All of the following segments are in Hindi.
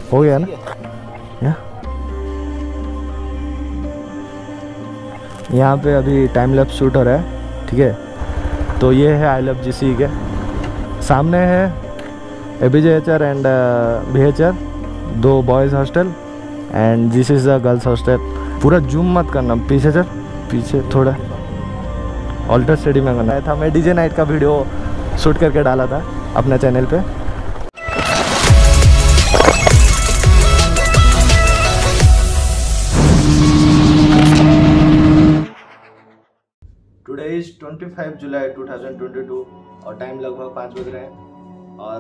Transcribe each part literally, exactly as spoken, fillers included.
हो गया ना? या यहाँ पे अभी टाइम लैप्स शूट हो रहा है, ठीक है। तो ये है आई लव जीसी के सामने है एबीजेएचआर एंड बीएचआर, दो boys hostel and this is the girls hostel. पूरा जूम मत करना, पीछे चल, पीछे थोड़ा ऑल्टर स्टडी में करना था। मैं डीजे नाइट का वीडियो शूट करके डाला था अपने चैनल पे। टुडे इज पच्चीस जुलाई दो हज़ार बाईस और टाइम लगभग पाँच बज रहे हैं और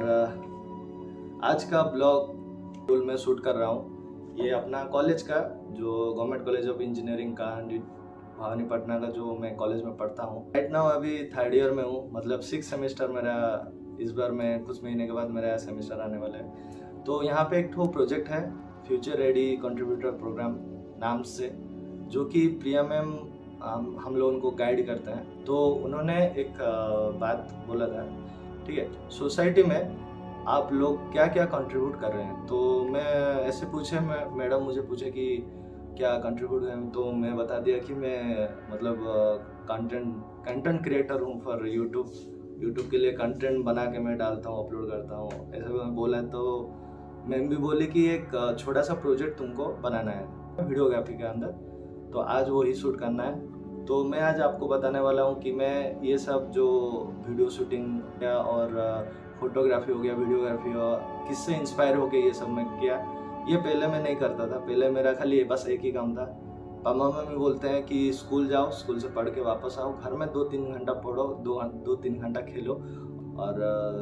आज का ब्लॉग में शूट कर रहा हूँ। ये अपना कॉलेज का, जो गवर्नमेंट कॉलेज ऑफ इंजीनियरिंग का भवानीपटना का, जो मैं कॉलेज में पढ़ता हूँ। राइट नाउ अभी थर्ड ईयर में हूँ, मतलब सिक्स सेमेस्टर मेरा इस बार में कुछ महीने के बाद मेरा सेमेस्टर आने वाला है। तो यहाँ पे एक ठो प्रोजेक्ट है फ्यूचर रेडी कंट्रीब्यूटर प्रोग्राम नाम से, जो कि प्रिया मैम हम हम लोग उनको गाइड करते हैं। तो उन्होंने एक बात बोला था, ठीक है, सोसाइटी में आप लोग क्या क्या कंट्रीब्यूट कर रहे हैं। तो मैं ऐसे पूछे, मैं मैडम मुझे पूछे कि क्या कंट्रीब्यूट है, तो मैं बता दिया कि मैं मतलब कंटेंट कंटेंट क्रिएटर हूँ फॉर यूट्यूब यूट्यूब के लिए कंटेंट बना के मैं डालता हूँ, अपलोड करता हूँ, ऐसे मैं बोला। तो मैम भी बोली कि एक छोटा सा प्रोजेक्ट तुमको बनाना है वीडियोग्राफी के अंदर, तो आज वो ही शूट करना है। तो मैं आज आपको बताने वाला हूँ कि मैं ये सब जो वीडियो शूटिंग या और फोटोग्राफी हो गया, वीडियोग्राफी हो, किससे इंस्पायर होके ये सब मैं किया। ये पहले मैं नहीं करता था, पहले मेरा खाली बस एक ही काम था। पापा मम्मी बोलते हैं कि स्कूल जाओ, स्कूल से पढ़ के वापस आओ, घर में दो तीन घंटा पढ़ो, दो दो तीन घंटा खेलो, और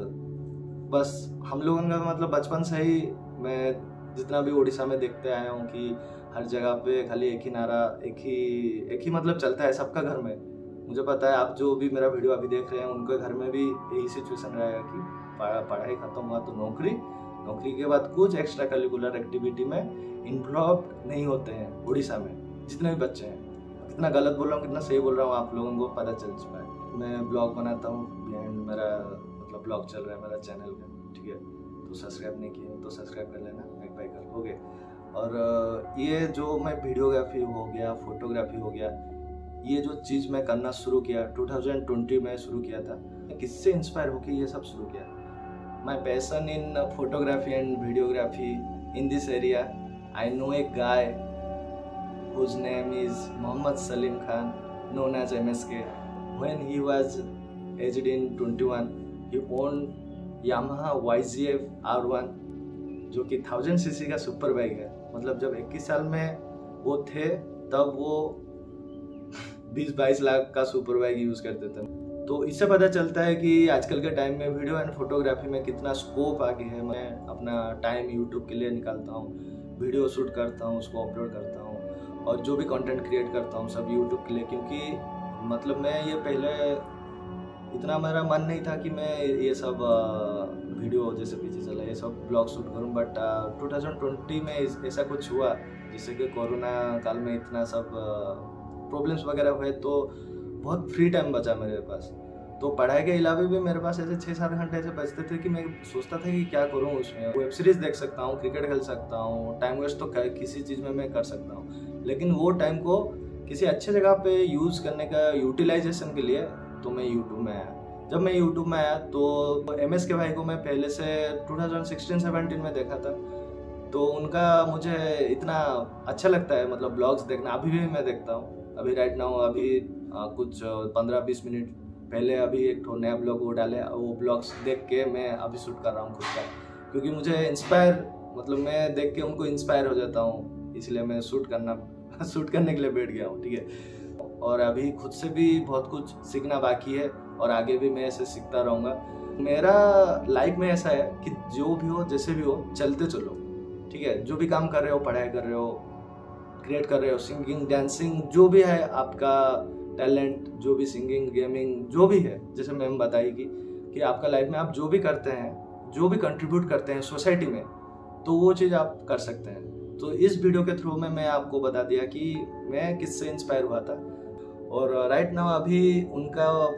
बस हम लोगों का मतलब बचपन से ही मैं जितना भी उड़ीसा में देखते आया हूँ कि हर जगह पे खाली एक ही नारा, एक ही एक ही मतलब चलता है सबका घर में। मुझे पता है आप जो भी मेरा वीडियो अभी देख रहे हैं उनके घर में भी यही सिचुएशन रहेगा कि पढ़ाई खत्म हुआ तो नौकरी, नौकरी के बाद कुछ एक्स्ट्रा करिकुलर एक्टिविटी में इन्वॉल्व नहीं होते हैं उड़ीसा में जितने भी बच्चे हैं। कितना गलत बोल रहा हूँ, कितना सही बोल रहा हूँ, आप लोगों को पता चल चुका है। मैं ब्लॉग बनाता हूँ, बिहाइंड मेरा मतलब ब्लॉग चल रहा है मेरा चैनल का, ठीक है। तो सब्सक्राइब नहीं किए तो सब्सक्राइब कर लेना, एक बाई कर हो गए। और ये जो मैं वीडियोग्राफी हो गया, फोटोग्राफी हो गया, ये जो चीज़ मैं करना शुरू किया दो हज़ार बीस में शुरू किया था। किससे इंस्पायर होकर ये सब शुरू किया? My passion in photography and videography in this area. I know a guy whose name is Mohammad Salim Khan, known as M S K. When he was aged in twenty-one, he owned Yamaha Y Z F R one, जो कि थाउजेंड सीसी का सुपर बाइक है। मतलब जब इक्कीस साल में वो थे तब वो बीस बाईस लाख का सुपर बाइक यूज करते थे। तो इससे पता चलता है कि आजकल के टाइम में वीडियो एंड फोटोग्राफी में कितना स्कोप आगे है। मैं अपना टाइम यूट्यूब के लिए निकालता हूँ, वीडियो शूट करता हूँ, उसको अपलोड करता हूँ, और जो भी कंटेंट क्रिएट करता हूँ सब यूट्यूब के लिए। क्योंकि मतलब मैं ये पहले इतना मेरा मन नहीं था कि मैं ये सब वीडियो जैसे पीछे चला ये सब ब्लॉग शूट करूँ, बट दो हज़ार बीस में ऐसा कुछ हुआ जिससे कि कोरोना काल में इतना सब प्रॉब्लम्स वगैरह हुए, तो बहुत फ्री टाइम बचा मेरे पास। तो पढ़ाई के अलावा भी मेरे पास ऐसे छः सात घंटे ऐसे बचते थे कि मैं सोचता था कि क्या करूँ उसमें। वेब सीरीज़ देख सकता हूँ, क्रिकेट खेल सकता हूँ, टाइम वेस्ट तो किसी चीज़ में मैं कर सकता हूँ, लेकिन वो टाइम को किसी अच्छे जगह पे यूज़ करने का यूटिलाइजेशन के लिए तो मैं यूट्यूब में आया। जब मैं यूट्यूब में आया तो एम एस के भाई को मैं पहले से दो हज़ार सोलह सत्रह में देखा था, तो उनका मुझे इतना अच्छा लगता है मतलब ब्लॉग्स देखना। अभी भी मैं देखता हूँ, अभी राइट नाउ अभी आ, कुछ पंद्रह बीस मिनट पहले अभी एक तो नया ब्लॉग वो डाले, वो ब्लॉग्स देख के मैं अभी शूट कर रहा हूँ खुद का, क्योंकि मुझे इंस्पायर मतलब मैं देख के उनको इंस्पायर हो जाता हूँ, इसलिए मैं शूट करना शूट करने के लिए बैठ गया हूँ, ठीक है। और अभी खुद से भी बहुत कुछ सीखना बाकी है और आगे भी मैं ऐसे सीखता रहूँगा। मेरा लाइफ में ऐसा है कि जो भी हो जैसे भी हो चलते चलो, ठीक है। जो भी काम कर रहे हो, पढ़ाई कर रहे हो, क्रिएट कर रहे हो, सिंगिंग, डांसिंग, जो भी है आपका टैलेंट, जो भी सिंगिंग, गेमिंग, जो भी है, जैसे मैम बताएगी कि आपका लाइफ में आप जो भी करते हैं, जो भी कंट्रीब्यूट करते हैं सोसाइटी में, तो वो चीज़ आप कर सकते हैं। तो इस वीडियो के थ्रू में मैं आपको बता दिया कि मैं किससे इंस्पायर हुआ था। और राइट नाउ अभी उनका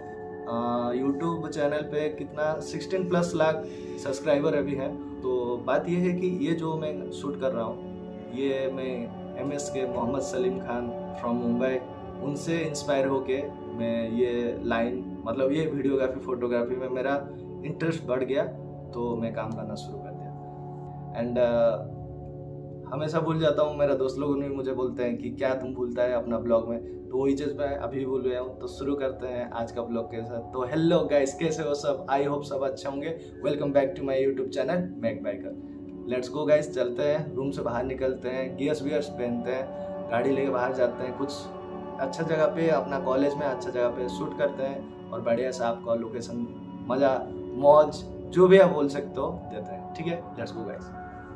यूट्यूब चैनल पे कितना सोलह प्लस लाख सब्सक्राइबर अभी हैं। तो बात ये है कि ये जो मैं शूट कर रहा हूँ ये मैं M S K Mohammed Salim Khan from Mumbai उनसे इंस्पायर होके मैं ये लाइन मतलब ये वीडियोग्राफी फोटोग्राफी में मेरा इंटरेस्ट बढ़ गया तो मैं काम करना शुरू कर दिया। एंड uh, हमेशा भूल जाता हूँ, मेरा दोस्त लोग भी मुझे बोलते हैं कि क्या तुम भूलता है अपना ब्लॉग में, तो वही चीज़ मैं अभी भूल गया हूँ। तो शुरू करते हैं आज का ब्लॉग के साथ। तो हेलो गाइस, कैसे हो सब? आई होप सब अच्छे होंगे। Welcome back to my YouTube channel Mac Biker. Let's go guys, चलते हैं, रूम से बाहर निकलते हैं, गियर्स वियर्स पहनते हैं, गाड़ी लेके बाहर जाते हैं, कुछ अच्छा जगह पे अपना कॉलेज में अच्छा जगह पे शूट करते हैं और बढ़िया से आपको लोकेशन मज़ा मौज जो भी आप बोल सकते हो देते हैं। ठीक है, let's go guys.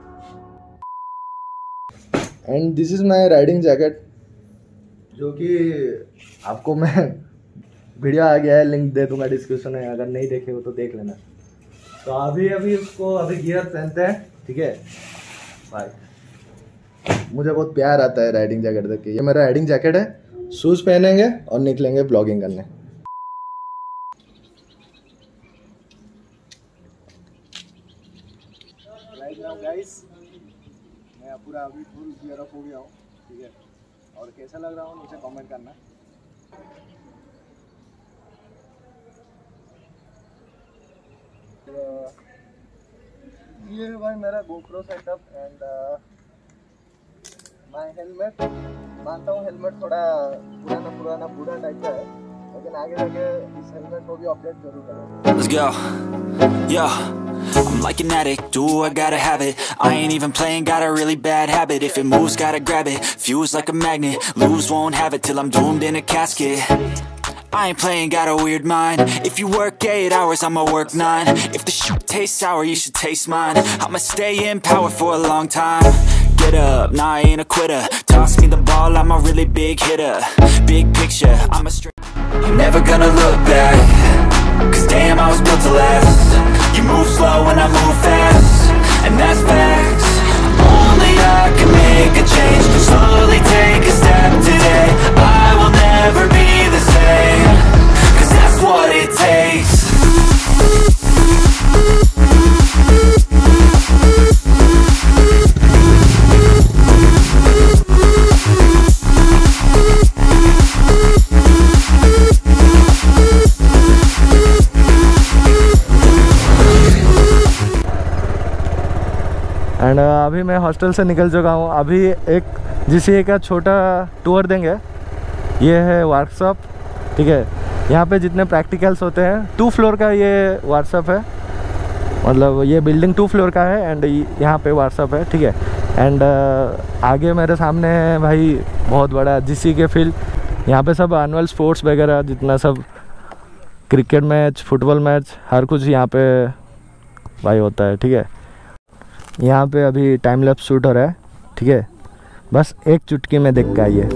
And this is my riding jacket जो कि आपको मैं वीडियो आ गया है, लिंक दे दूंगा डिस्क्रिप्शन में, अगर नहीं देखे हो तो देख लेना। तो अभी अभी उसको अभी गियर पहनते हैं। ठीक है भाई, मुझे बहुत प्यार आता है राइडिंग जैकेट देख के। ये मेरा राइडिंग जैकेट है, शूज़ पहनेंगे और निकलेंगे ब्लॉगिंग करने। राइट नाउ गाइस मैं पूरा अभी फुल गियर अप हो गया हूँ। ठीक है, और कैसा लग रहा हूँ नीचे कमेंट करना। तो ये है भाई मेरा GoPro setup and my helmet. मानता हूँ हेलमेट थोड़ा पुराना पुराना बूढ़ा टाइप का है, लेकिन आगे जाके इस हेलमेट को भी अपडेट जरूर करेंगे। Let's go. Yeah. I'm like an addict, do I gotta have it. I ain't even playing, got a really bad habit. If it moves, gotta grab it, fuse like a magnet. Lose, won't have it till I'm doomed in a casket. I ain't playing, got a weird mind. If you work eight hours, I'ma work nine. If the shit tastes sour, you should taste mine. I'ma stay in power for a long time. Get up, nah, I ain't a quitter. Toss me the ball, I'm a really big hitter. Big picture, I'm a straight. I'm never gonna look back, cause damn, I was built to last. You move slow and I move fast, and that's facts. Only I can make a change. Slowly take a step today. I will never be the same, cause that's what it takes. And uh, अभी मैं हॉस्टल से निकल चुका हूँ। अभी एक जीसीए का छोटा टूर देंगे। ये है वर्कशॉप। ठीक है, यहाँ पे जितने प्रैक्टिकल्स होते हैं, टू फ्लोर का ये वर्कशॉप है, मतलब ये बिल्डिंग टू फ्लोर का है एंड यहाँ पे वर्कशॉप है। ठीक है, एंड uh, आगे मेरे सामने है भाई बहुत बड़ा जीसी के फील्ड। यहाँ पे सब एनुअल स्पोर्ट्स वगैरह जितना सब क्रिकेट मैच, फुटबॉल मैच, हर कुछ यहाँ पे भाई होता है। ठीक है, यहाँ पे अभी टाइम लैप्स शूट हो रहा है। ठीक है, बस एक चुटकी में देख के आइए।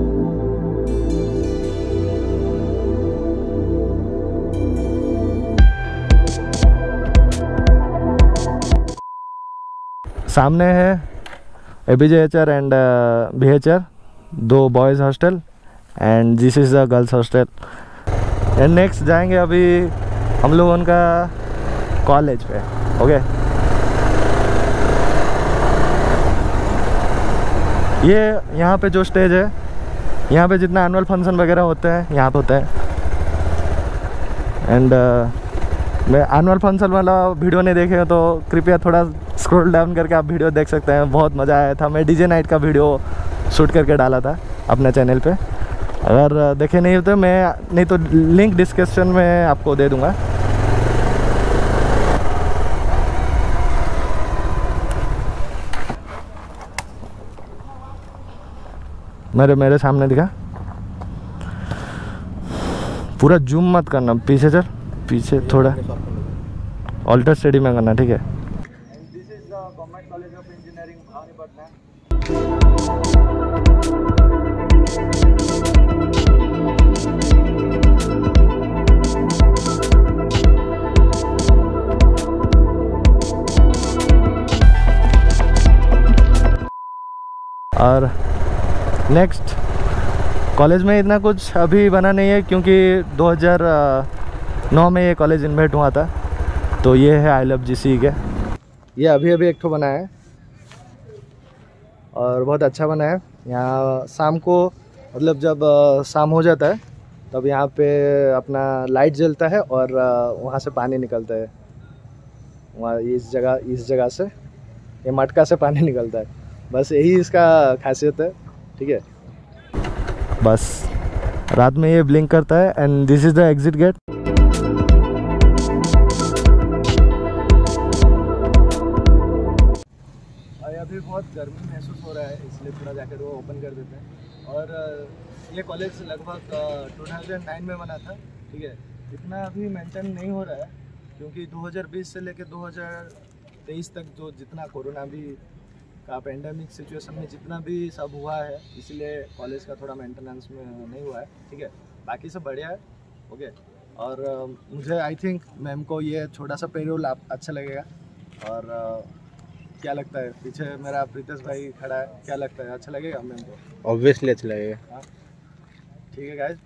सामने है एबीजेएचआर एंड बीएचआर, दो boys hostel and this is the girls hostel. And next जाएंगे अभी हम लोग उनका कॉलेज पे। ओके, ये यहाँ पे जो स्टेज है, यहाँ पे जितना एनुअल फंक्शन वगैरह होते हैं यहाँ पे होता है। एंड uh, मैं एनुअल फंक्शन वाला वीडियो नहीं देखे तो कृपया थोड़ा स्क्रॉल डाउन करके आप वीडियो देख सकते हैं। बहुत मज़ा आया था। मैं डीजे नाइट का वीडियो शूट करके डाला था अपने चैनल पे, अगर देखे नहीं होते मैं नहीं तो लिंक डिस्क्रिप्शन में आपको दे दूँगा। मेरे मेरे सामने दिखा, पूरा जूम मत करना, पीछे चल, पीछे थोड़ा ऑल्टर स्टडी में करना। ठीक है, this is the government college of engineering Bhawanipatna. और नेक्स्ट कॉलेज में इतना कुछ अभी बना नहीं है क्योंकि दो हज़ार नौ में ये कॉलेज इन्वाइट हुआ था। तो ये है आई लव जी सी के। ये अभी अभी एक ठो बना है और बहुत अच्छा बना है। यहाँ शाम को मतलब जब शाम हो जाता है तब यहाँ पे अपना लाइट जलता है और वहाँ से पानी निकलता है। वहाँ इस जगह इस जगह से ये मटका से पानी निकलता है। बस यही इसका खासियत है। ठीक है, बस रात में ये ब्लिंक करता है and this is the exit gate. अभी बहुत गर्मी महसूस हो रहा है इसलिए थोड़ा जैकेट वो ओपन कर देते हैं। और ये कॉलेज लगभग दो हज़ार नौ में बना था। ठीक है, इतना अभी मेंटेन नहीं हो रहा है क्योंकि दो हज़ार बीस से लेकर दो हज़ार तेईस तक जो जितना कोरोना भी का पेंडेमिक सिचुएशन में जितना भी सब हुआ है, इसलिए कॉलेज का थोड़ा मेंटेनेंस में नहीं हुआ है। ठीक है, बाकी सब बढ़िया है। ओके, और मुझे आई थिंक मैम को ये छोटा सा पेरोल अच्छा लगेगा। और क्या लगता है, पीछे मेरा प्रीतेश भाई खड़ा है, क्या लगता है अच्छा लगेगा मैम को? ऑब्वियसली अच्छा लगेगा। हाँ ठीक है गाइस।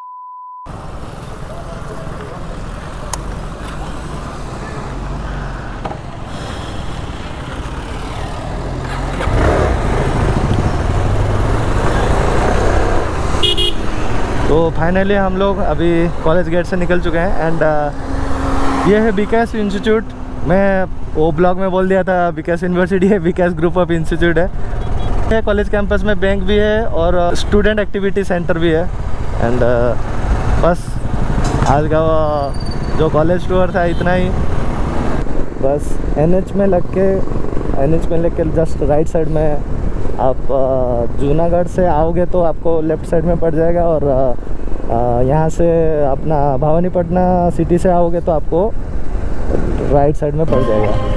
तो फाइनली हम लोग अभी कॉलेज गेट से निकल चुके हैं एंड uh, ये है बीकेएस इंस्टीट्यूट। मैं वो ब्लॉग में बोल दिया था बीकेएस यूनिवर्सिटी है, बीकेएस ग्रुप ऑफ इंस्टीट्यूट है। कॉलेज कैंपस में बैंक भी है और स्टूडेंट एक्टिविटी सेंटर भी है। एंड uh, बस आज का जो कॉलेज टूर था इतना ही। बस एनएच में लग के एनएच में लग के जस्ट राइट साइड में आप जूनागढ़ से आओगे तो आपको लेफ़्ट साइड में पड़ जाएगा। और यहाँ से अपना भवानीपटना सिटी से आओगे तो आपको राइट साइड में पड़ जाएगा।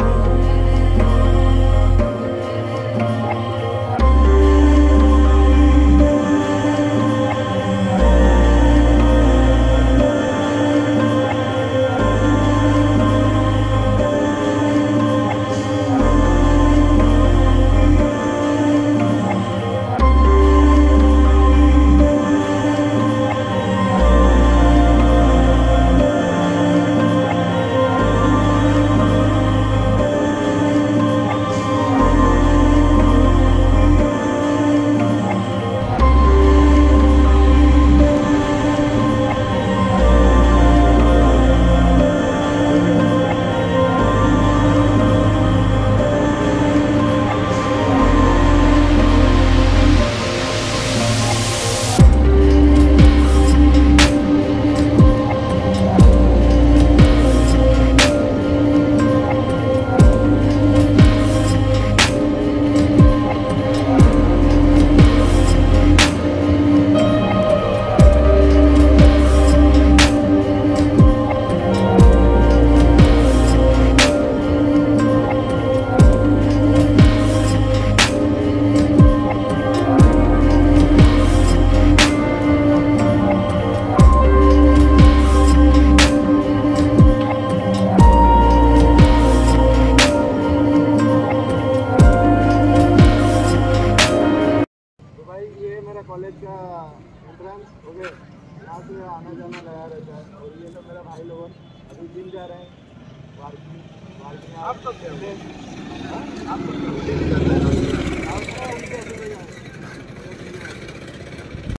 कॉलेज का एंट्रेंस हो गए, यहाँ से आना जाना लगा रहता है। और ये सब मेरा भाई लोग अभी जिम जा रहे हैं। पार्किंग पार्किंग आप सब आप